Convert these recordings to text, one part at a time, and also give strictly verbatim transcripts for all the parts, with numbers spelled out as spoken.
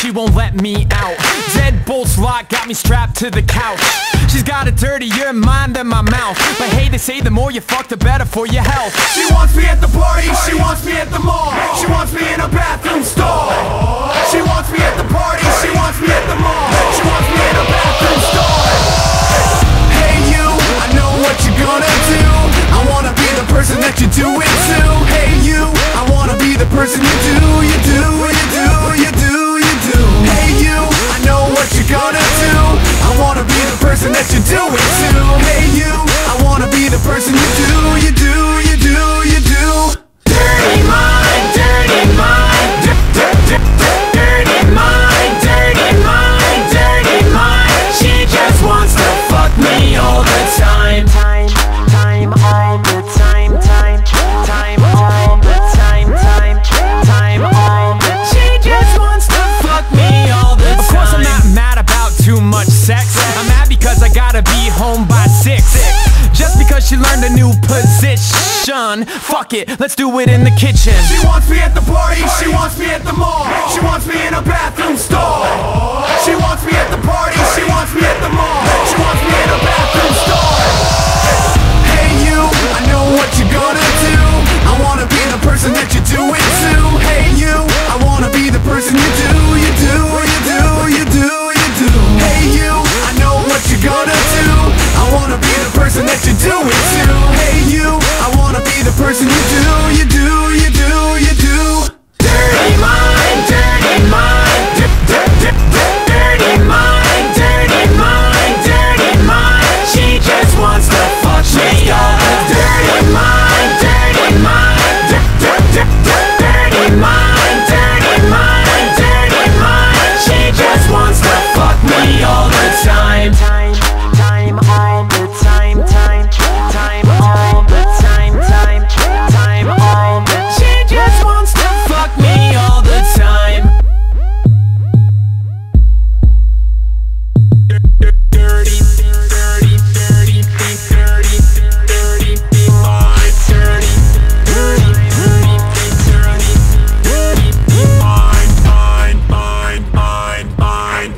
she won't let me out. Deadbolts lock, got me strapped to the couch. She's got a dirtier mind than my mouth. But hey, they say the more you fuck, the better for your health. She wants me at the party, she wants me at the mall. She wants me in a bathroom stall. She wants me at the party, she wants me at the mall. She wants me in a bathroom stall. Hey you, I know what you're gonna do. I wanna be the person that you do it to. Hey you, I wanna be the person you do, you do, you do, you do, you do. Hey you, I know what you're gonna do. I wanna be the person that you do it to. Hey you, I wanna be the person you do, you do, you do, you do. Dirty mind, dirty mind, dirty mind, dirty mind, dirty mind. She just wants to fuck me all the time. Time, time, all the time, time, time, all the time, time, time, all the time. She just wants to fuck me all the time. Of course I'm not mad about too much sex. I'm mad because I gotta be home by six. Just because she learned a new position. Fuck it, let's do it in the kitchen. She wants me at the party, she wants me at the mall. She wants me in a bathroom stall. She wants me at the party, she wants me at the mall. She wants me in a bathroom stall. Hey you, I know what you're gonna do. I wanna be the person that you do it to. Hey you, I wanna be the person you do, you do, you do, you do, you do. Hey you, I know what you're gonna do. I wanna be the person that you do it to. Hey you, I wanna be the person you do, you do, you do, you do. Dirty mind, dirty mind, dirty mind, dirty mind, dirty mind. She just wants to fuck me all the dirty mind, dirty mind, dirty mind, dirty mind, dirty mind. She just wants to fuck me all the time. Time, time, all the time, time, time, all the time, time, time, all the time. She just wants to fuck me all the time. Dirty, dirty, dirty, dirty, dirty, dirty mind, dirty, dirty, dirty, dirty, dirty mind, mind, mind, mind, mind,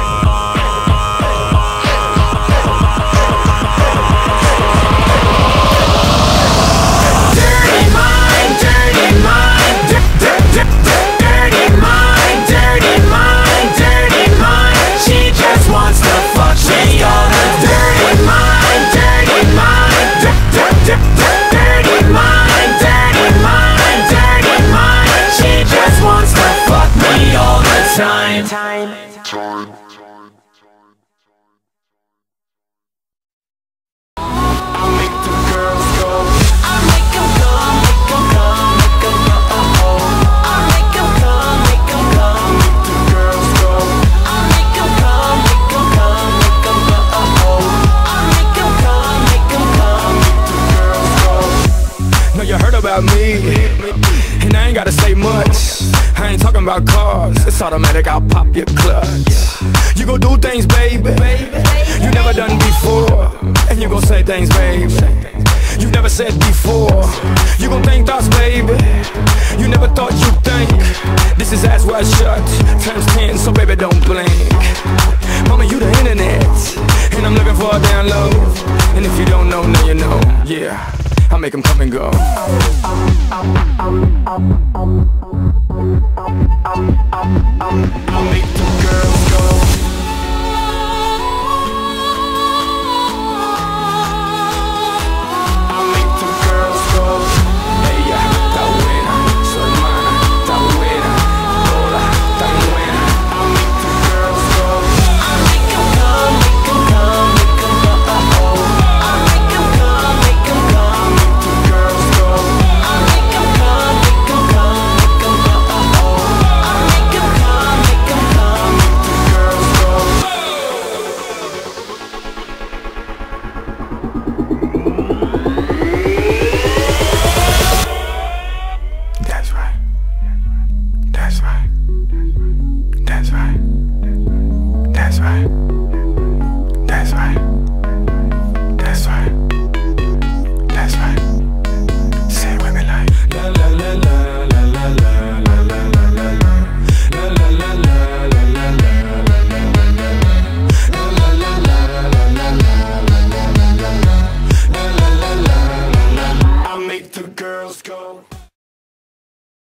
dirty mind, dirty mind, dirty mind, dirty mind, dirty mind. She just wants to fuck me all the dirty mind, dirty mind, dirty mind, dirty mind, dirty mind. She just wants to fuck me all the time. Time. I'll make the girls go. I'll make 'em come, make 'em come, make 'em go. Oh oh. I'll make 'em come, make 'em come, make the girls go. I'll make 'em come, make 'em come, make 'em go. Oh oh. I'll make 'em come, make 'em come, make the girls go. Know you heard about me, and I ain't gotta say much. I ain't talking about cars, it's automatic, I'll pop your clutch. You gon' do things, baby, you never done before. And you gon' say things, baby, you never said before. You gon' think thoughts, baby, you never thought you'd think. This is ass wide shut, times ten, so baby don't blink. Mama, you the internet, and I'm looking for a download. And if you don't know, now you know, yeah, I'll make 'em come and go.